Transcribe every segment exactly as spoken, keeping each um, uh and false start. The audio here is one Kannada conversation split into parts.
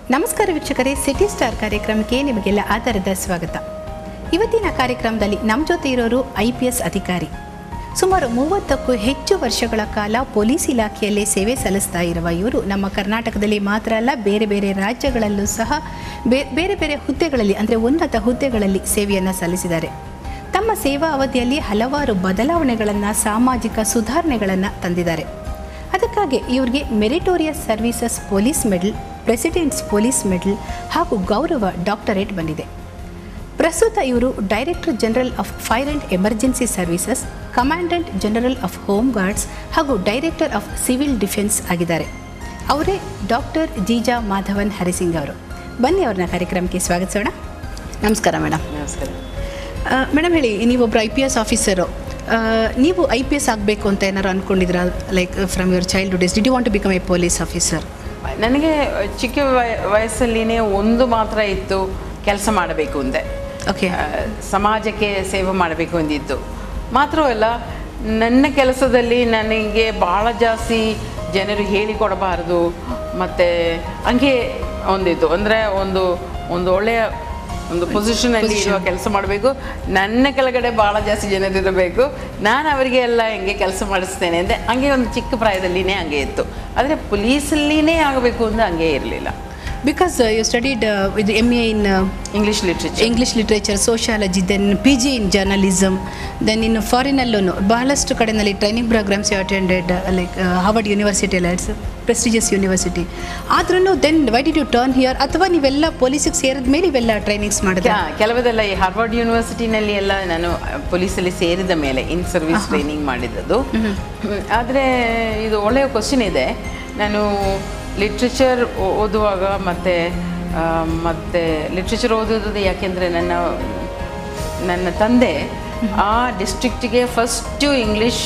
ನಮಸ್ಕಾರ ವೀಕ್ಷಕರೇ, ಸಿಟಿ ಸ್ಟಾರ್ ಕಾರ್ಯಕ್ರಮಕ್ಕೆ ನಿಮಗೆಲ್ಲ ಆಧಾರದ ಸ್ವಾಗತ. ಇವತ್ತಿನ ಕಾರ್ಯಕ್ರಮದಲ್ಲಿ ನಮ್ಮ ಜೊತೆ ಇರೋರು ಐ ಪಿ ಎಸ್ ಅಧಿಕಾರಿ. ಸುಮಾರು ಮೂವತ್ತಕ್ಕೂ ಹೆಚ್ಚು ವರ್ಷಗಳ ಕಾಲ ಪೊಲೀಸ್ ಇಲಾಖೆಯಲ್ಲಿ ಸೇವೆ ಸಲ್ಲಿಸ್ತಾ ಇರುವ ಇವರು ನಮ್ಮ ಕರ್ನಾಟಕದಲ್ಲಿ ಮಾತ್ರ ಅಲ್ಲ, ಬೇರೆ ಬೇರೆ ರಾಜ್ಯಗಳಲ್ಲೂ ಸಹ ಬೇರೆ ಬೇರೆ ಹುದ್ದೆಗಳಲ್ಲಿ ಅಂದರೆ ಉನ್ನತ ಹುದ್ದೆಗಳಲ್ಲಿ ಸೇವೆಯನ್ನು ಸಲ್ಲಿಸಿದ್ದಾರೆ. ತಮ್ಮ ಸೇವಾ ಅವಧಿಯಲ್ಲಿ ಹಲವಾರು ಬದಲಾವಣೆಗಳನ್ನು, ಸಾಮಾಜಿಕ ಸುಧಾರಣೆಗಳನ್ನು ತಂದಿದ್ದಾರೆ. ಅದಕ್ಕಾಗಿ ಇವರಿಗೆ meritorious services police medal, president's police medal ಹಾಗೂ ಗೌರವ ಡಾಕ್ಟರೇಟ್ ಬಂದಿದೆ. ಪ್ರಸ್ತುತ ಇವರು director general of fire and emergency services, commandant general of home guards ಹಾಗೂ ಡೈರೆಕ್ಟರ್ ಆಫ್ ಸಿವಿಲ್ ಡಿಫೆನ್ಸ್ ಆಗಿದ್ದಾರೆ. ಅವರೇ ಡಾಕ್ಟರ್ ಜೀಜಾ ಮಾಧವನ್ ಹರಿಸಿಂಗ್ ಅವರು. ಬನ್ನಿ ಅವ್ರನ್ನ ಕಾರ್ಯಕ್ರಮಕ್ಕೆ ಸ್ವಾಗತಿಸೋಣ. ನಮಸ್ಕಾರ ಮೇಡಮ್. ನಮಸ್ಕಾರ ಮೇಡಮ್, ಹೇಳಿ, ನೀವೊಬ್ಬರು ಐ ಪಿ ಎಸ್ ಆಫೀಸರು. ನೀವು ಐ ಪಿ ಎಸ್ ಆಗಬೇಕು ಅಂತ ಏನಾರು ಅಂದ್ಕೊಂಡಿದ್ರಾ? Like from your childhood days did you want to become a police officer? ನನಗೆ ಚಿಕ್ಕ ವಯ ವಯಸ್ಸಲ್ಲಿನೇ ಒಂದು ಮಾತ್ರ ಇತ್ತು, ಕೆಲಸ ಮಾಡಬೇಕು ಅಂದೆ. ಓಕೆ. ಸಮಾಜಕ್ಕೆ ಸೇವೆ ಮಾಡಬೇಕು ಅಂದಿತ್ತು. ಮಾತ್ರವಲ್ಲ, ನನ್ನ ಕೆಲಸದಲ್ಲಿ ನನಗೆ ಭಾಳ ಜಾಸ್ತಿ ಜನರು ಹೇಳಿಕೊಡಬಾರ್ದು, ಮತ್ತು ಹಂಗೆ ಒಂದಿತ್ತು. ಅಂದರೆ ಒಂದು ಒಂದು ಒಳ್ಳೆಯ ಒಂದು ಪೊಸಿಷನಲ್ಲಿ ಇರುವ ಕೆಲಸ ಮಾಡಬೇಕು, ನನ್ನ ಕೆಳಗಡೆ ಭಾಳ ಜಾಸ್ತಿ ಜನರಿರಬೇಕು, ನಾನು ಅವರಿಗೆ ಎಲ್ಲ ಹೆಂಗೆ ಕೆಲಸ ಮಾಡಿಸ್ತೇನೆ ಅಂದರೆ ಹಂಗೆ ಒಂದು ಚಿಕ್ಕ ಪ್ರಾಯದಲ್ಲಿನೇ ಹಂಗೆ ಇತ್ತು. ಆದರೆ ಪೊಲೀಸಲ್ಲಿನೇ ಆಗಬೇಕು ಅಂತ ಹಂಗೆ ಇರಲಿಲ್ಲ. Because you studied with M A in English literature English literature sociology, then P G in journalism, then ಇನ್ನು ಫಾರಿನಲ್ಲೂ ಬಹಳಷ್ಟು ಕಡೆಯಲ್ಲಿ training programmes you attended, like Harvard university ಎಲ್ಲ ಇಟ್ಸ್ ಪ್ರೆಸ್ಟಿಜಿಯಸ್ ಯೂನಿವರ್ಸಿಟಿ. ಆದ್ರೂ then why did you turn here? ಅಥವಾ ನೀವೆಲ್ಲ ಪೊಲೀಸಿಗೆ ಸೇರಿದ ಮೇಲೆ ಇವೆಲ್ಲ ಟ್ರೈನಿಂಗ್ಸ್ ಮಾಡಿದ್ರೆ? ಕೆಲವದೆಲ್ಲ ಈ ಹಾರ್ವರ್ಡ್ ಯೂನಿವರ್ಸಿಟಿನಲ್ಲಿ ಎಲ್ಲ ನಾನು ಪೊಲೀಸಲ್ಲಿ ಸೇರಿದ ಮೇಲೆ ಇನ್ ಸರ್ವಿಸ್ ಟ್ರೈನಿಂಗ್ ಮಾಡಿದ್ದದು. ಆದರೆ ಇದು ಒಳ್ಳೆಯ ಕ್ವಶನ್ ಇದೆ. ನಾನು ಲಿಟ್ರೇಚರ್ ಓದುವಾಗ ಮತ್ತು ಮತ್ತು ಲಿಟ್ರೇಚರ್ ಓದೋದು ಯಾಕೆಂದರೆ ನನ್ನ ನನ್ನ ತಂದೆ ಆ ಡಿಸ್ಟ್ರಿಕ್ಟಿಗೆ ಫಸ್ಟು ಇಂಗ್ಲೀಷ್,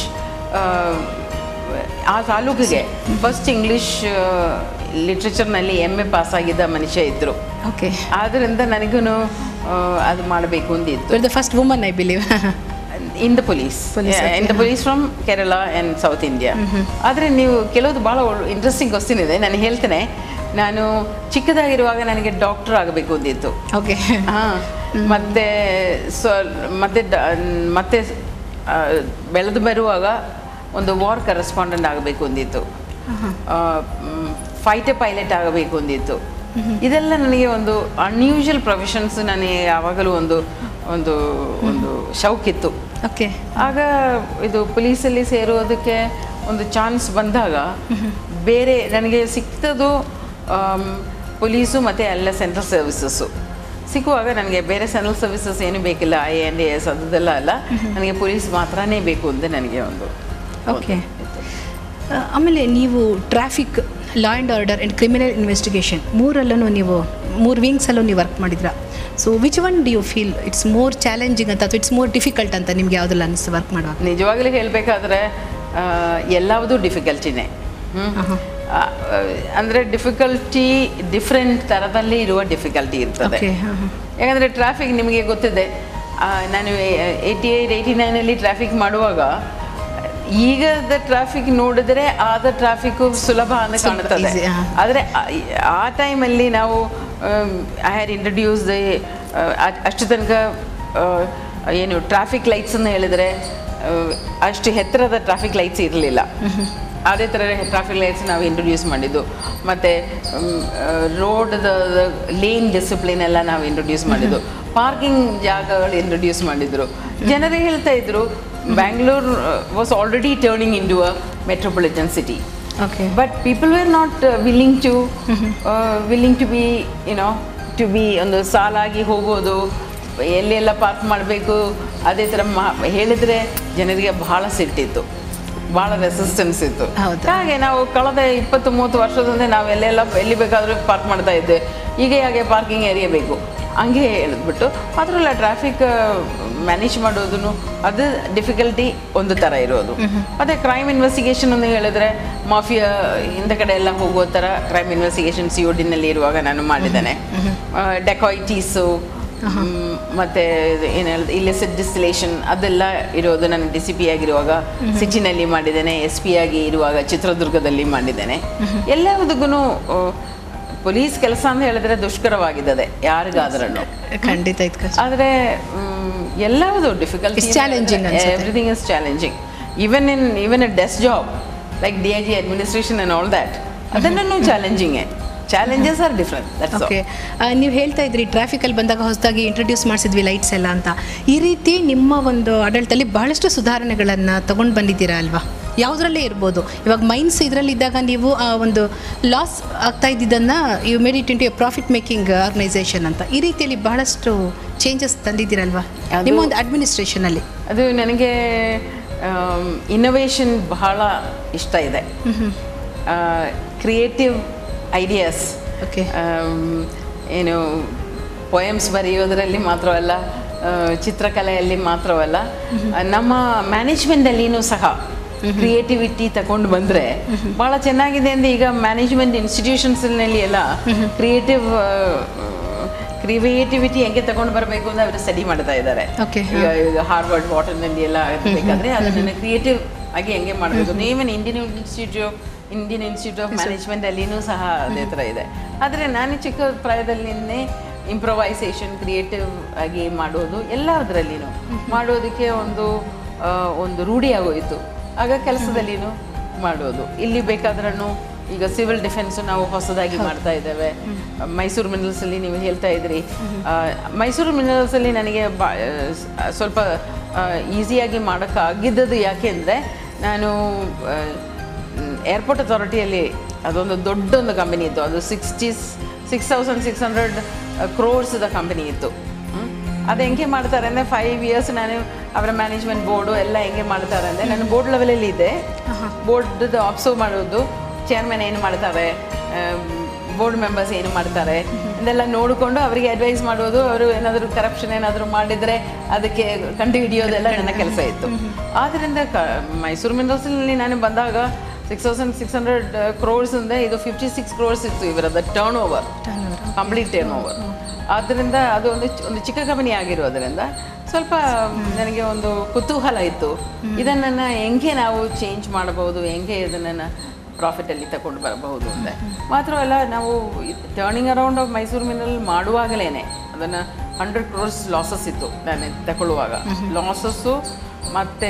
ಆ ತಾಲೂಕಿಗೆ ಫಸ್ಟ್ ಇಂಗ್ಲೀಷ್ ಲಿಟ್ರೇಚರ್ನಲ್ಲಿ ಎಮ್ ಎ ಪಾಸಾಗಿದ್ದ ಮನುಷ್ಯ ಇದ್ದರು. ಓಕೆ. ಆದ್ದರಿಂದ ನನಗೂ ಅದು ಮಾಡಬೇಕು ಅಂದಿತ್ತು. The first woman I believe in the police in the police from Kerala and south India. ಆದರೆ ನೀವು ಕೆಲವೊಂದು ಭಾಳ ಇಂಟ್ರೆಸ್ಟಿಂಗ್ ಕ್ವಶ್ಚನ್ ಇದೆ, ನಾನು ಹೇಳ್ತೇನೆ. ನಾನು ಚಿಕ್ಕದಾಗಿರುವಾಗ ನನಗೆ ಡಾಕ್ಟರ್ ಆಗಬೇಕು ಅಂದಿತ್ತು. ಓಕೆ. ಹಾಂ. ಮತ್ತು ಸೊ ಮತ್ತೆ ಮತ್ತೆ ಬೆಳೆದು ಬರುವಾಗ ಒಂದು ವಾರ್ ಕರೆಸ್ಪಾಂಡೆಂಟ್ ಆಗಬೇಕು ಅಂದಿತ್ತು, ಫೈಟರ್ ಪೈಲಟ್ ಆಗಬೇಕು ಅಂದಿತ್ತು. ಇದೆಲ್ಲ ನನಗೆ ಒಂದು ಅನ್ಯೂಶುವಲ್ ಪ್ರೊಫೆಷನ್ಸ್. ನನಗೆ ಯಾವಾಗಲೂ ಒಂದು ಒಂದು ಒಂದು ಶೌಕಿತ್ತು. ಓಕೆ. ಆಗ ಇದು ಪೊಲೀಸಲ್ಲಿ ಸೇರೋದಕ್ಕೆ ಒಂದು ಚಾನ್ಸ್ ಬಂದಾಗ ಬೇರೆ ನನಗೆ ಸಿಕ್ತದು ಪೊಲೀಸು ಮತ್ತು ಎಲ್ಲ ಸೆಂಟ್ರಲ್ ಸರ್ವಿಸಸ್ಸು ಸಿಕ್ಕುವಾಗ ನನಗೆ ಬೇರೆ ಸೆಂಟ್ರಲ್ ಸರ್ವಿಸಸ್ ಏನು ಬೇಕಿಲ್ಲ, ಐ ಎನ್ ಡಿ ಎಸ್ ಅದೆಲ್ಲ ಅಲ್ಲ, ನನಗೆ ಪೊಲೀಸ್ ಮಾತ್ರನೇ ಬೇಕು ಅಂತ ನನಗೆ ಒಂದು. ಓಕೆ. ಆಮೇಲೆ ನೀವು traffic, law and order and criminal investigation ಮೂರಲ್ಲೂ ನೀವು ಮೂರು ವಿಂಗ್ಸಲ್ಲೂ ನೀವು ವರ್ಕ್ ಮಾಡಿದ್ರ. So which one do you feel it's more challenging ಅಂತ ಅಥವಾ ಇಟ್ಸ್ ಮೋರ್ ಡಿಫಿಕಲ್ಟ್ ಅಂತ ನಿಮ್ಗೆ ಯಾವುದೆಲ್ಲ ಅನಿಸ್ತು ವರ್ಕ್ ಮಾಡುವಾಗ? ನಿಜವಾಗಲೂ ಹೇಳಬೇಕಾದ್ರೆ ಎಲ್ಲವೂ ಡಿಫಿಕಲ್ಟಿನೇ. ಅಂದರೆ ಡಿಫಿಕಲ್ಟಿ ಡಿಫ್ರೆಂಟ್ ಥರದಲ್ಲಿ ಇರುವ ಡಿಫಿಕಲ್ಟಿ ಇರ್ತದೆ. ಯಾಕಂದರೆ ಟ್ರಾಫಿಕ್ ನಿಮಗೆ ಗೊತ್ತಿದೆ. ನಾನು ಏಯ್ಟಿ ಏಯ್ಟ್ ಏಯ್ಟಿ ನೈನಲ್ಲಿ ಟ್ರಾಫಿಕ್ ಮಾಡುವಾಗ ಈಗದ ಟ್ರಾಫಿಕ್ ನೋಡಿದ್ರೆ ಆದ ಟ್ರಾಫಿಕ್ಕು ಸುಲಭ ಅಂತ ಕಾಣುತ್ತದೆ. ಆದರೆ ಆ ಟೈಮಲ್ಲಿ ನಾವು ಐ ಹ್ಯಾಡ್ ಇಂಟ್ರಡ್ಯೂಸ್ ದ ಅಷ್ಟು ತನಕ ಏನು ಟ್ರಾಫಿಕ್ ಲೈಟ್ಸನ್ನು ಹೇಳಿದರೆ ಅಷ್ಟು ಎತ್ತರದ ಟ್ರಾಫಿಕ್ ಲೈಟ್ಸ್ ಇರಲಿಲ್ಲ. ಅದೇ ಥರ ಟ್ರಾಫಿಕ್ ಲೈಟ್ಸ್ ನಾವು ಇಂಟ್ರೊಡ್ಯೂಸ್ ಮಾಡಿದ್ದು. ಮತ್ತು ರೋಡ್ದ ಲೇನ್ ಡಿಸಿಪ್ಲಿನ್ ಎಲ್ಲ ನಾವು ಇಂಟ್ರೊಡ್ಯೂಸ್ ಮಾಡಿದ್ದು. ಪಾರ್ಕಿಂಗ್ ಜಾಗಗಳು ಇಂಟ್ರೊಡ್ಯೂಸ್ ಮಾಡಿದ್ರು. ಜನರೇ ಹೇಳ್ತಾ ಇದ್ರು Bangalore uh, was already turning into a metropolitan city. Okay. But people were not uh, willing to uh, willing to be, you know, to be ಒಂದು ಸಾಲಾಗಿ ಹೋಗೋದು, ಎಲ್ಲೆಲ್ಲ ಪಾರ್ಕ್ ಮಾಡಬೇಕು ಅದೇ ಥರ ಮಾ ಹೇಳಿದರೆ ಜನರಿಗೆ ಬಹಳ ಸಿಟ್ಟಿತ್ತು, ಭಾಳ ರೆಸಿಸ್ಟೆನ್ಸ್ ಇತ್ತು. ಹಾಗೆ ನಾವು ಕಳೆದ ಇಪ್ಪತ್ತು ಮೂವತ್ತು ವರ್ಷದಿಂದ ನಾವು ಎಲ್ಲೆಲ್ಲ ಎಲ್ಲಿ ಬೇಕಾದರೂ ಪಾರ್ಕ್ ಮಾಡ್ತಾ ಇದ್ದೆ. ಈಗ ಹಾಗೆ ಪಾರ್ಕಿಂಗ್ ಏರಿಯಾ ಬೇಕು ಹಂಗೆ ಹೇಳಿದ್ಬಿಟ್ಟು ಅದರಲ್ಲ ಟ್ರಾಫಿಕ್ ಮ್ಯಾನೇಜ್ ಮಾಡೋದು ಅದು ಡಿಫಿಕಲ್ಟಿ ಒಂದು ಥರ ಇರೋದು. ಮತ್ತು ಕ್ರೈಮ್ ಇನ್ವೆಸ್ಟಿಗೇಷನ್ ಅಂತ ಹೇಳಿದ್ರೆ ಮಾಫಿಯಾ ಇಂಥ ಕಡೆ ಎಲ್ಲ ಹೋಗೋ ಥರ ಕ್ರೈಮ್ ಇನ್ವೆಸ್ಟಿಗೇಷನ್ ಸಿ ಒ ಡಿನಲ್ಲಿ ಇರುವಾಗ ನಾನು ಮಾಡಿದ್ದೇನೆ. ಡೆಕಾಯಿಟೀಸು ಮತ್ತು ಏನು ಹೇಳಿದೆ ಇಲಿಸಿಟ್ ಡಿಸ್ಟಿಲೇಷನ್ ಅದೆಲ್ಲ ಇರೋದು ನಾನು ಡಿ ಸಿ ಪಿ ಆಗಿರುವಾಗ ಸಿಟಿನಲ್ಲಿ ಮಾಡಿದ್ದೇನೆ. ಎಸ್ ಪಿ ಆಗಿ ಇರುವಾಗ ಚಿತ್ರದುರ್ಗದಲ್ಲಿ ಮಾಡಿದ್ದೇನೆ. ಎಲ್ಲದಕ್ಕೂ ಪೊಲೀಸ್ ಕೆಲಸ ಅಂತ ಹೇಳಿದ್ರೆ ದುಷ್ಕರವಾಗಿದ್ದದೆ ಯಾರಿಗಾದ್ರೂ ಖಂಡಿತ. ಆದರೆ ಎಲ್ಲವುದು difficulty, everything is challenging. Even in even a desk job like D I G administration and all that, ಅದನ್ನು ಚಾಲೆಂಜಿಂಗೇ. Challenges are different. ಓಕೆ, ನೀವು ಹೇಳ್ತಾ ಇದ್ರಿ ಟ್ರಾಫಿಕಲ್ಲಿ ಬಂದಾಗ ಹೊಸದಾಗಿ ಇಂಟ್ರೊಡ್ಯೂಸ್ ಮಾಡಿಸಿದ್ವಿ ಲೈಟ್ಸ್ ಎಲ್ಲ ಅಂತ. ಈ ರೀತಿ ನಿಮ್ಮ ಒಂದು ಆಡಳಿತದಲ್ಲಿ ಬಹಳಷ್ಟು ಸುಧಾರಣೆಗಳನ್ನು ತಗೊಂಡು ಬಂದಿದ್ದೀರಾ ಅಲ್ವಾ? ಯಾವುದರಲ್ಲೇ ಇರ್ಬೋದು. ಇವಾಗ ಮೈನ್ಸ್ ಇದರಲ್ಲಿ ಇದ್ದಾಗ ನೀವು ಆ ಒಂದು ಲಾಸ್ ಆಗ್ತಾ ಇದ್ದಿದ್ದನ್ನು you made it into a profit making organisation ಅಂತ, ಈ ರೀತಿಯಲ್ಲಿ ಬಹಳಷ್ಟು ಚೇಂಜಸ್ ತಂದಿದ್ದೀರಲ್ವಾ ನಿಮ್ಮ ಒಂದು ಅಡ್ಮಿನಿಸ್ಟ್ರೇಷನಲ್ಲಿ? ಅದು ನನಗೆ ಇನ್ನೋವೇಷನ್ ಬಹಳ ಇಷ್ಟ ಇದೆ. ಕ್ರಿಯೇಟಿವ್ ಐಡಿಯಾಸ್, ಓಕೆ, ಏನು ಪೊಯಮ್ಸ್ ಬರೆಯೋದರಲ್ಲಿ ಮಾತ್ರವಲ್ಲ, ಚಿತ್ರಕಲೆಯಲ್ಲಿ ಮಾತ್ರವಲ್ಲ, ನಮ್ಮ ಮ್ಯಾನೇಜ್ಮೆಂಟಲ್ಲಿನೂ ಸಹ ಕ್ರಿಯೇಟಿವಿಟಿ ತಗೊಂಡು ಬಂದರೆ ಭಾಳ ಚೆನ್ನಾಗಿದೆ. ಅಂದರೆ ಈಗ ಮ್ಯಾನೇಜ್ಮೆಂಟ್ ಇನ್ಸ್ಟಿಟ್ಯೂಷನ್ಸ್ನಲ್ಲಿ ಎಲ್ಲ ಕ್ರಿಯೇಟಿವ್ ಕ್ರಿಯೇಟಿವಿಟಿ ಹೆಂಗೆ ತಗೊಂಡು ಬರಬೇಕು ಅಂತ ಅವರು ಸ್ಟಡಿ ಮಾಡ್ತಾ ಇದ್ದಾರೆ. ಈಗ ಈಗ ಹಾರ್ವರ್ಡ್ ವಾಟರ್ನಲ್ಲಿ ಎಲ್ಲ ಬೇಕಾದರೆ ಅದನ್ನು ಕ್ರಿಯೇಟಿವ್ ಆಗಿ ಹೆಂಗೆ ಮಾಡಬೇಕು. Even Indian Institute Indian Institute of Management ಅಲ್ಲಿನೂ ಸಹ ಅದೇ ಥರ ಇದೆ. ಆದರೆ ನಾನು ಚಿಕ್ಕ ಪ್ರಾಯದಲ್ಲಿನೇ ಇಂಪ್ರೊವೈಸೇಷನ್, ಕ್ರಿಯೇಟಿವ್ ಆಗಿ ಮಾಡೋದು ಎಲ್ಲದರಲ್ಲಿನೂ ಮಾಡೋದಕ್ಕೆ ಒಂದು ಒಂದು ರೂಢಿಯಾಗೋಯಿತು. ಆಗ ಕೆಲಸದಲ್ಲಿನೂ ಮಾಡೋದು. ಇಲ್ಲಿ ಬೇಕಾದ್ರೂ ಈಗ ಸಿವಿಲ್ ಡಿಫೆನ್ಸ್ ನಾವು ಹೊಸದಾಗಿ ಮಾಡ್ತಾ ಇದ್ದೇವೆ. ಮೈಸೂರು ಮಿನರಲ್ಸಲ್ಲಿ ನೀವು ಹೇಳ್ತಾ ಇದ್ರಿ, ಮೈಸೂರು ಮಿನರಲ್ಸಲ್ಲಿ ನನಗೆ ಬಾ ಸ್ವಲ್ಪ ಈಸಿಯಾಗಿ ಮಾಡೋಕ್ಕಾಗಿದ್ದದು ಯಾಕೆ ಅಂದರೆ, ನಾನು ಏರ್ಪೋರ್ಟ್ ಅಥಾರಿಟಿಯಲ್ಲಿ ಅದೊಂದು ದೊಡ್ಡೊಂದು ಕಂಪನಿ ಇತ್ತು. ಅದು sixty six thousand six hundred ಕ್ರೋರ್ಸ್ದ ಕಂಪನಿ ಇತ್ತು. ಅದು ಹೆಂಗೆ ಮಾಡ್ತಾರೆ ಅಂದರೆ, ಫೈವ್ ಇಯರ್ಸ್ ನಾನು ಅವರ ಮ್ಯಾನೇಜ್ಮೆಂಟ್ ಬೋರ್ಡು ಎಲ್ಲ ಹೆಂಗೆ ಮಾಡ್ತಾರೆ ಅಂದರೆ, ನಾನು ಬೋರ್ಡ್ ಲೆವೆಲಲ್ಲಿ ಇದೆ. ಬೋರ್ಡ್ದು ಅಬ್ಸರ್ವ್ ಮಾಡೋದು, ಚೇರ್ಮನ್ ಏನು ಮಾಡ್ತಾರೆ, ಬೋರ್ಡ್ ಮೆಂಬರ್ಸ್ ಏನು ಮಾಡ್ತಾರೆ ಅದೆಲ್ಲ ನೋಡಿಕೊಂಡು ಅವರಿಗೆ ಅಡ್ವೈಸ್ ಮಾಡೋದು. ಅವರು ಏನಾದರೂ ಕರಪ್ಷನ್ ಏನಾದರೂ ಮಾಡಿದರೆ ಅದಕ್ಕೆ ಕಂಡು ಹಿಡಿಯೋದೆಲ್ಲ ನನ್ನ ಕೆಲಸ ಇತ್ತು. ಆದ್ದರಿಂದ ಕ ಮೈಸೂರು ಮಿನರಲ್ಸ್ನಲ್ಲಿ ನಾನು ಬಂದಾಗ six thousand six hundred crores ಅಂದರೆ ಇದು ಫಿಫ್ಟಿ ಸಿಕ್ಸ್ ಕ್ರೋರ್ಸ್ ಇತ್ತು ಇವರದ turnover, complete turnover. ಆದ್ದರಿಂದ ಅದು ಒಂದು ಒಂದು ಚಿಕ್ಕ ಕಂಪನಿ ಆಗಿರೋದರಿಂದ ಸ್ವಲ್ಪ ನನಗೆ ಒಂದು ಕುತೂಹಲ ಇತ್ತು, ಇದನ್ನು ಹೆಂಗೆ ನಾವು ಚೇಂಜ್ ಮಾಡಬಹುದು, ಹೆಂಗೆ ಇದನ್ನು ಪ್ರಾಫಿಟಲ್ಲಿ ತಗೊಂಡು ಬರಬಹುದು ಅಂತ. ಮಾತ್ರವಲ್ಲ, ನಾವು turning around of Mysore mineral ಮಾಡುವಾಗಲೇ ಅದನ್ನು ಹಂಡ್ರೆಡ್ ಕ್ರೋರ್ಸ್ ಲಾಸಸ್ ಇತ್ತು ನಾನು ತಗೊಳ್ಳುವಾಗ. ಲಾಸಸ್ಸು ಮತ್ತು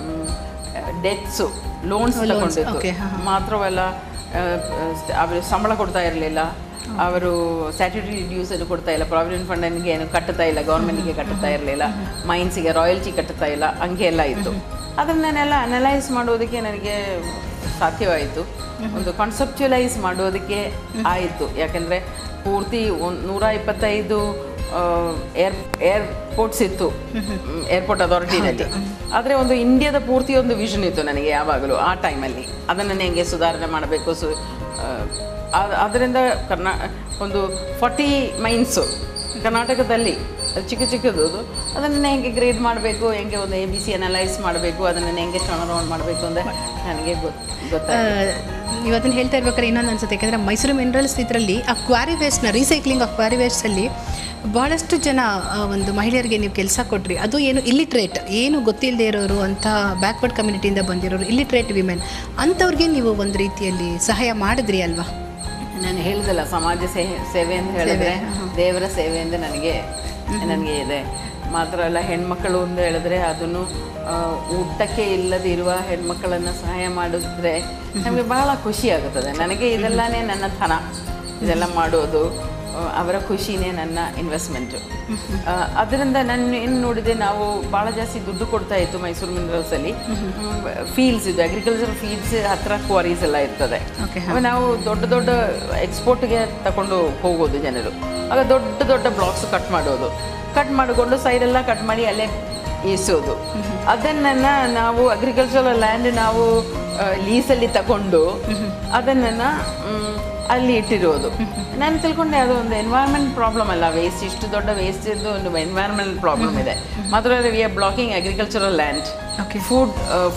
ಡೆಟ್ಸು, ಲೋನ್ಸ್ ತಗೊಂಡಿತ್ತು. ಮಾತ್ರವಲ್ಲ, ಅವರು ಸಂಬಳ ಕೊಡ್ತಾ ಇರಲಿಲ್ಲ, ಅವರು ಸ್ಟ್ಯಾಟ್ಯೂಟರಿ ಡ್ಯೂಸನ್ನು ಕೊಡ್ತಾ ಇಲ್ಲ, ಪ್ರಾವಿಡೆಂಟ್ ಫಂಡನಿಗೆ ಏನು ಕಟ್ಟುತ್ತಾ ಇಲ್ಲ, ಗೌರ್ಮೆಂಟಿಗೆ ಕಟ್ಟುತ್ತಾ ಇರಲಿಲ್ಲ, ಮೈನ್ಸಿಗೆ ರಾಯಲ್ಟಿ ಕಟ್ಟುತ್ತಾ ಇಲ್ಲ, ಹಂಗೆ ಎಲ್ಲ ಇತ್ತು. ಅದನ್ನೆಲ್ಲ ಅನಲೈಸ್ ಮಾಡೋದಕ್ಕೆ ನನಗೆ ಸಾಧ್ಯವಾಯಿತು, ಒಂದು ಕಾನ್ಸೆಪ್ಚುಲೈಸ್ ಮಾಡೋದಕ್ಕೆ ಆಯಿತು. ಯಾಕೆಂದರೆ ಪೂರ್ತಿ ಒಂದು ನೂರ ಇಪ್ಪತ್ತೈದು ಏರ್ ಏರ್ಪೋರ್ಟ್ಸ್ ಇತ್ತು ಏರ್ಪೋರ್ಟ್ ಅಥಾರಿಟಿನಲ್ಲಿ. ಆದರೆ ಒಂದು ಇಂಡಿಯಾದ ಪೂರ್ತಿ ಒಂದು ವಿಷನ್ ಇತ್ತು ನನಗೆ ಯಾವಾಗಲೂ ಆ ಟೈಮಲ್ಲಿ, ಅದನ್ನು ಹೆಂಗೆ ಸುಧಾರಣೆ ಮಾಡಬೇಕು. ಸು ಅದರಿಂದ ಕರ್ನಾ ಒಂದು ಫಾರ್ಟಿ ಮೈನ್ಸು ಕರ್ನಾಟಕದಲ್ಲಿ ಚಿಕ್ಕ ಚಿಕ್ಕದು, ಅದನ್ನು ಹೆಂಗೆ ಗ್ರೇಡ್ ಮಾಡಬೇಕು, ಹೆಂಗೆ ಒಂದು ಎ ಬಿ ಸಿ ಅನಲೈಸ್ ಮಾಡಬೇಕು, ಅದನ್ನು ಹೆಂಗೆ ಟರ್ನ್ ಅರೌಂಡ್ ಮಾಡಬೇಕು ಅಂದರೆ ನನಗೆ ಗೊತ್ತಾಯ್ತು. ನೀವು ಅದನ್ನು ಹೇಳ್ತಾ ಇರ್ಬೇಕಾದ್ರೆ ಇನ್ನೊಂದು ಅನ್ಸುತ್ತೆ, ಯಾಕೆಂದರೆ ಮೈಸೂರು ಮಿನರಲ್ಸ್ ಇದರಲ್ಲಿ ಆ ಕ್ವಾರಿ ವೇಸ್ಟ್ನ ರೀಸೈಕ್ಲಿಂಗ್ ಆಫ್ ಕ್ವಾರಿ ವೇಸ್ಟಲ್ಲಿ ಭಾಳಷ್ಟು ಜನ ಒಂದು ಮಹಿಳೆಯರಿಗೆ ನೀವು ಕೆಲಸ ಕೊಟ್ರಿ. ಅದು ಏನು ಇಲ್ಲಿಟ್ರೇಟ್, ಏನು ಗೊತ್ತಿಲ್ಲದೆ ಇರೋರು, ಅಂಥ ಬ್ಯಾಕ್ವರ್ಡ್ ಕಮ್ಯುನಿಟಿಯಿಂದ ಬಂದಿರೋರು, ಇಲ್ಲಿಟ್ರೇಟ್ ವಿಮೆನ್, ಅಂಥವ್ರಿಗೆ ನೀವು ಒಂದು ರೀತಿಯಲ್ಲಿ ಸಹಾಯ ಮಾಡಿದ್ರಿ ಅಲ್ವಾ? ನಾನು ಹೇಳಿದಲ್ಲ, ಸಮಾಜ ಸೇವೆ ಸೇವೆ ಅಂತ ಹೇಳಿದ್ರೆ ದೇವರ ಸೇವೆ ಅಂತ ನನಗೆ ನನಗೆ ಇದೆ. ಮಾತ್ರ ಅಲ್ಲ, ಹೆಣ್ಮಕ್ಕಳು ಅಂತ ಹೇಳಿದ್ರೆ ಅದನ್ನು ಊಟಕ್ಕೆ ಇಲ್ಲದಿರುವ ಹೆಣ್ಮಕ್ಕಳನ್ನು ಸಹಾಯ ಮಾಡಿದ್ರೆ ನಮಗೆ ಬಹಳ ಖುಷಿ ಆಗುತ್ತದೆ. ನನಗೆ ಇದೆಲ್ಲನೇ ನನ್ನ ಧನ, ಇದೆಲ್ಲ ಮಾಡೋದು ಅವರ ಖುಷಿನೇ ನನ್ನ ಇನ್ವೆಸ್ಟ್ಮೆಂಟು. ಅದರಿಂದ ನಾನು ಏನು ನೋಡಿದೆ, ನಾವು ಭಾಳ ಜಾಸ್ತಿ ದುಡ್ಡು ಕೊಡ್ತಾ ಇತ್ತು ಮೈಸೂರು ಮಿನರಲ್ಸಲ್ಲಿ. ಫೀಲ್ಡ್ಸ್ ಇದು, ಅಗ್ರಿಕಲ್ಚರ್ ಫೀಲ್ಡ್ಸ್ ಹತ್ರ ಕ್ವಾರೀಸ್ ಎಲ್ಲ ಇರ್ತದೆ. ನಾವು ದೊಡ್ಡ ದೊಡ್ಡ ಎಕ್ಸ್ಪೋರ್ಟ್ಗೆ ತಗೊಂಡು ಹೋಗೋದು ಜನರು. ಆಗ ದೊಡ್ಡ ದೊಡ್ಡ ಬ್ಲಾಕ್ಸ್ ಕಟ್ ಮಾಡೋದು, ಕಟ್ ಮಾಡಿಕೊಂಡು ಸೈಡೆಲ್ಲ ಕಟ್ ಮಾಡಿ ಅಲ್ಲೇ ಈಸೋದು. ಅದನ್ನು ನಾವು ಅಗ್ರಿಕಲ್ಚರಲ್ ಲ್ಯಾಂಡ್ ನಾವು ಲೀಸಲ್ಲಿ ತಗೊಂಡು ಅದನ್ನು ಅಲ್ಲಿ ಇಟ್ಟಿರೋದು. ನಾನು ತಿಳ್ಕೊಂಡೆ ಅದು ಒಂದು ಎನ್ವೈರ್ಮೆಂಟ್ ಪ್ರಾಬ್ಲಮ್ ಅಲ್ಲ, ವೇಸ್ಟ್, ಇಷ್ಟು ದೊಡ್ಡ ವೇಸ್ಟ್ ಇದ್ದು ಒಂದು ಎನ್ವೈರ್ಮೆಂಟ್ ಪ್ರಾಬ್ಲಮ್ ಇದೆ. ಮಾತ್ರ we are blocking agricultural land. Food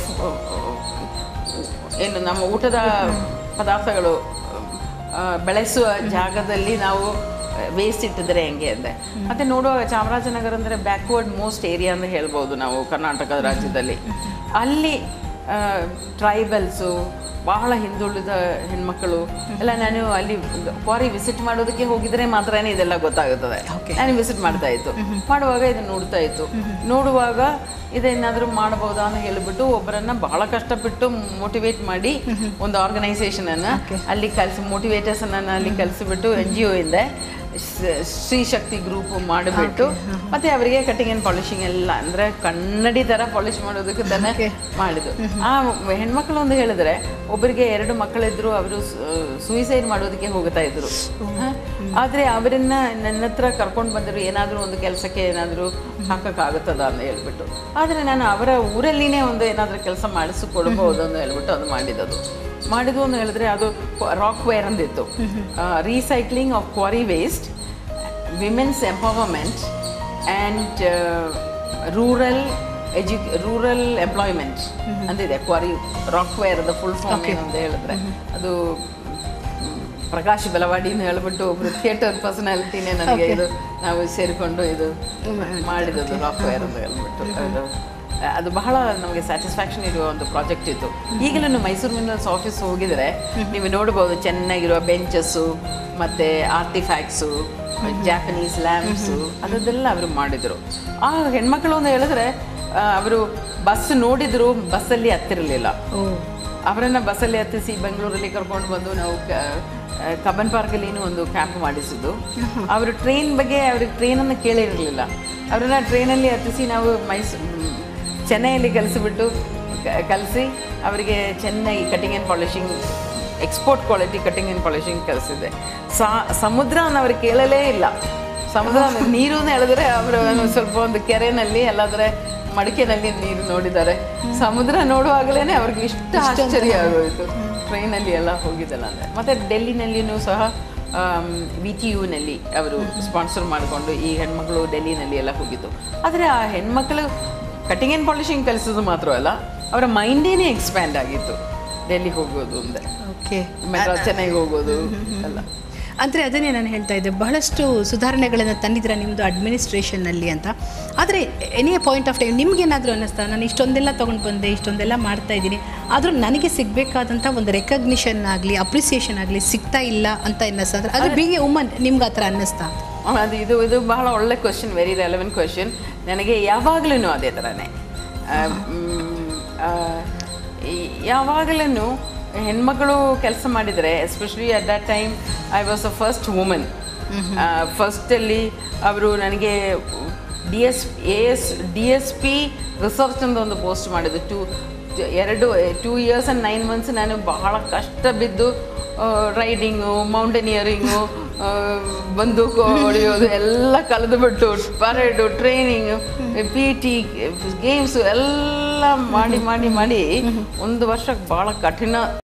ಏನು ನಮ್ಮ ಊಟದ ಪದಾರ್ಥಗಳು ಬೆಳೆಸುವ ಜಾಗದಲ್ಲಿ ನಾವು ವೇಸ್ಟ್ ಇಟ್ಟಿದ್ರೆ ಹೆಂಗೆ ಅಂದೆ. ಮತ್ತು ನೋಡುವಾಗ ಚಾಮರಾಜನಗರ ಅಂದರೆ ಬ್ಯಾಕ್ವರ್ಡ್ ಮೋಸ್ಟ್ ಏರಿಯಾ ಅಂತ ಹೇಳ್ಬೋದು ನಾವು ಕರ್ನಾಟಕ ರಾಜ್ಯದಲ್ಲಿ. ಅಲ್ಲಿ ಟ್ರೈಬಲ್ಸು ಬಹಳ ಹಿಂದುಳಿದ ಹೆಣ್ಮಕ್ಕಳು ಎಲ್ಲ. ನಾನು ಅಲ್ಲಿ ಕ್ವಾರಿ ವಿಸಿಟ್ ಮಾಡೋದಕ್ಕೆ ಹೋಗಿದ್ರೆ ಮಾತ್ರನೇ ಇದೆಲ್ಲ ಗೊತ್ತಾಗುತ್ತದೆ. ನಾನು ವಿಸಿಟ್ ಮಾಡ್ತಾ ಇತ್ತು, ಮಾಡುವಾಗ ಇದನ್ನು ನೋಡ್ತಾ ಇತ್ತು. ನೋಡುವಾಗ ಇದೇನಾದರೂ ಮಾಡಬಹುದಾ ಅಂತ ಹೇಳಿಬಿಟ್ಟು ಒಬ್ಬರನ್ನ ಬಹಳ ಕಷ್ಟಪಟ್ಟು ಮೋಟಿವೇಟ್ ಮಾಡಿ ಒಂದು ಆರ್ಗನೈಸೇಷನ್ ಅನ್ನ ಅಲ್ಲಿ ಕಲಿಸಿ, ಮೋಟಿವೇಟರ್ಸ್ ಅನ್ನ ಅಲ್ಲಿ ಕಲಿಸಿಬಿಟ್ಟು ಎನ್ ಜಿ ಒ ಇಂದ ಶ್ರೀ ಶಕ್ತಿ ಗ್ರೂಪ್ ಮಾಡಿಬಿಟ್ಟು ಮತ್ತೆ ಅವರಿಗೆ ಕಟಿಂಗ್ ಆ್ಯಂಡ್ ಪಾಲಿಶಿಂಗ್ ಎಲ್ಲ ಅಂದರೆ ಕನ್ನಡಿ ಥರ ಪಾಲಿಶ್ ಮಾಡೋದಕ್ಕೆ ತಾನೇ ಮಾಡಿದ್ದು. ಆ ಹೆಣ್ಮಕ್ಳು ಒಂದು ಹೇಳಿದ್ರೆ ಒಬ್ಬರಿಗೆ ಎರಡು ಮಕ್ಕಳಿದ್ರು, ಅವರು ಸೂಯಿಸೈಡ್ ಮಾಡೋದಕ್ಕೆ ಹೋಗ್ತಾ ಇದ್ರು. ಆದರೆ ಅವರನ್ನ ನನ್ನ ಹತ್ರ ಕರ್ಕೊಂಡು ಬಂದರು, ಏನಾದರೂ ಒಂದು ಕೆಲಸಕ್ಕೆ ಏನಾದರೂ ಹಾಕೋಕ್ಕಾಗುತ್ತದ ಅಂತ ಹೇಳ್ಬಿಟ್ಟು. ಆದರೆ ನಾನು ಅವರ ಊರಲ್ಲಿನೇ ಒಂದು ಏನಾದರೂ ಕೆಲಸ ಮಾಡಿಸಿಕೊಡ್ಬೋದು ಅಂತ ಹೇಳ್ಬಿಟ್ಟು ಅದು ಮಾಡಿದ್ದು. ಮಾಡಿದ್ದು ಅಂತ ಹೇಳಿದ್ರೆ ಅದು ರಾಕ್ ವೇರ್ ಅಂದಿತ್ತು, recycling of quarry waste, women's empowerment and rural edu rural employment ಅಂತಿದೆ. ಕ್ವಾರಿ ರಾಕ್ ವೇರ್ದ ಫುಲ್ ಫಾರ್ಮ್ ಏನು ಅಂತ ಹೇಳಿದ್ರೆ ಅದು ಪ್ರಕಾಶ್ ಬೆಳವಾಡಿ ಅಂತ ಹೇಳ್ಬಿಟ್ಟು ಒಬ್ರು ಥಿಯೇಟರ್ ಪರ್ಸನಾಲಿಟಿನೇ ನನಗೆ ಇದು ನಾವು ಸೇರಿಕೊಂಡು ಇದು ಮಾಡಿದ್ದು ರಾಕ್ ವೇರ್ ಅಂತ ಹೇಳ್ಬಿಟ್ಟು. ಅದು ಅದು ಬಹಳ ನಮಗೆ ಸ್ಯಾಟಿಸ್ಫ್ಯಾಕ್ಷನ್ ಇರುವ ಒಂದು ಪ್ರಾಜೆಕ್ಟ್ ಇತ್ತು. ಈಗಲೂ ಮೈಸೂರು ಮಿನರಲ್ಸ್ ಆಫೀಸ್ ಹೋಗಿದರೆ ನೀವು ನೋಡ್ಬೋದು, ಚೆನ್ನಾಗಿರುವ ಬೆಂಚಸ್ಸು ಮತ್ತು ಆರ್ಟಿಫ್ಯಾಕ್ಟ್ಸು, ಜಾಪನೀಸ್ ಲ್ಯಾಂಪ್ಸು ಅದನ್ನೆಲ್ಲ ಅವರು ಮಾಡಿದರು. ಆ ಹೆಣ್ಮಕ್ಳು ಅಂತ ಹೇಳಿದ್ರೆ ಅವರು ಬಸ್ ನೋಡಿದ್ರು, ಬಸ್ಸಲ್ಲಿ ಹತ್ತಿರಲಿಲ್ಲ. ಅವರನ್ನು ಬಸ್ಸಲ್ಲಿ ಹತ್ತಿಸಿ ಬೆಂಗಳೂರಲ್ಲಿ ಕರ್ಕೊಂಡು ಬಂದು ನಾವು ಕಬ್ಬನ್ ಪಾರ್ಕಲ್ಲಿ ಒಂದು ಕ್ಯಾಂಪ್ ಮಾಡಿಸಿದ್ದು. ಅವರು ಟ್ರೈನ್ ಬಗ್ಗೆ ಅವ್ರಿಗೆ ಟ್ರೈನನ್ನು ಕೇಳಿರಲಿಲ್ಲ. ಅವರನ್ನು ಟ್ರೈನಲ್ಲಿ ಹತ್ತಿಸಿ ನಾವು ಮೈಸೂರು ಚೆನ್ನೈಯಲ್ಲಿ ಕಲಿಸಿಬಿಟ್ಟು ಕಲಿಸಿ ಅವರಿಗೆ ಚೆನ್ನಾಗಿ cutting and polishing, export quality cutting and polishing ಕಲಿಸಿದೆ. ಸಾ ಸಮುದ್ರ ಅವ್ರಿಗೆ ಕೇಳಲೇ ಇಲ್ಲ. ಸಮುದ್ರ ನೀರು ಹೇಳಿದ್ರೆ ಅವರು ಸ್ವಲ್ಪ ಒಂದು ಕೆರೆಯಲ್ಲಿ ಎಲ್ಲಾದರೆ ಮಡಿಕೆನಲ್ಲಿ ನೀರು ನೋಡಿದ್ದಾರೆ. ಸಮುದ್ರ ನೋಡುವಾಗಲೇ ಅವ್ರಿಗೆ ಇಷ್ಟು ಆಶ್ಚರ್ಯ ಆಗೋಯಿತು. ಟ್ರೈನಲ್ಲಿ ಎಲ್ಲ ಹೋಗಿದ್ದಲ್ಲ ಅಂದರೆ. ಮತ್ತು ಡೆಲ್ಲಿನಲ್ಲಿಯೂ ಸಹ ವಿ ಟಿ ಯುನಲ್ಲಿ ಅವರು ಸ್ಪಾನ್ಸರ್ ಮಾಡಿಕೊಂಡು ಈ ಹೆಣ್ಮಕ್ಳು ಡೆಲ್ಲಿನಲ್ಲಿ ಎಲ್ಲ ಹೋಗಿದ್ದು. ಆದರೆ ಆ ಹೆಣ್ಮಕ್ಳು ಕಟಿಂಗ್ ಆ್ಯಂಡ್ ಪಾಲಿಶಿಂಗ್ ಕಲಿಸೋದು ಮಾತ್ರವಲ್ಲ, ಅವರ ಮೈಂಡೇನೇ ಎಕ್ಸ್ಪ್ಯಾಂಡ್ ಆಗಿತ್ತು ಡೆಲ್ಲಿ ಹೋಗೋದು ಅಂದರೆ. ಓಕೆ, ಚೆನ್ನೈಗೆ ಹೋಗೋದು ಎಲ್ಲ. ಅಂದರೆ ಅದನ್ನೇ ನಾನು ಹೇಳ್ತಾ ಇದ್ದೆ, ಬಹಳಷ್ಟು ಸುಧಾರಣೆಗಳನ್ನು ತಂದಿದ್ರೆ ನಿಮ್ಮದು ಅಡ್ಮಿನಿಸ್ಟ್ರೇಷನ್ನಲ್ಲಿ ಅಂತ. ಆದರೆ ಎನಿ ಪಾಯಿಂಟ್ ಆಫ್ ಟೈಮ್ ನಿಮಗೇನಾದರೂ ಅನ್ನಿಸ್ತಾ, ನಾನು ಇಷ್ಟೊಂದೆಲ್ಲ ತೊಗೊಂಡು ಬಂದೆ, ಇಷ್ಟೊಂದೆಲ್ಲ ಮಾಡ್ತಾ ಇದ್ದೀನಿ, ಆದರೂ ನನಗೆ ಸಿಗಬೇಕಾದಂಥ ಒಂದು ರೆಕಗ್ನಿಷನ್ ಆಗಲಿ ಅಪ್ರಿಸಿಯೇಷನ್ ಆಗಲಿ ಸಿಗ್ತಾ ಇಲ್ಲ ಅಂತ ಅನ್ನಿಸ್ತಾ, ಅಂದರೆ ಅದು ಬೀಗೆ ವುಮನ್ ನಿಮ್ಗೆ ಆ ಥರ ಅನ್ನಿಸ್ತಾ? ಅದು ಇದು ಇದು ಬಹಳ ಒಳ್ಳೆ ಕ್ವೆಶನ್, ವೆರಿ ರೆಲೆವೆಂಟ್ ಕ್ವೆಶನ್. ನನಗೆ ಯಾವಾಗಲೂ ಅದೇ ಥರನೇ, ಯಾವಾಗಲೂ ಹೆಣ್ಮಗಳು ಕೆಲಸ ಮಾಡಿದರೆ, especially at that time I was the first woman. ಫಸ್ಟಲ್ಲಿ ಅವರು ನನಗೆ D S A S D S P research ಅಂತ ಒಂದು ಪೋಸ್ಟ್ ಮಾಡಿದ್ದು. ಟೂ ಎರಡು two years and nine months ನಾನು ಬಹಳ ಕಷ್ಟ ಬಿದ್ದು ರೈಡಿಂಗು, ಮೌಂಟೇನಿಯರಿಂಗು, ಬಂದೂಕು ಹೊಡೆಯೋದು ಎಲ್ಲ ಕಳೆದುಬಿಟ್ಟು parade, training, P T, games ಎಲ್ಲ ಮಾಡಿ ಮಾಡಿ ಮಾಡಿ ಒಂದು ವರ್ಷಕ್ಕೆ ಭಾಳ ಕಠಿಣ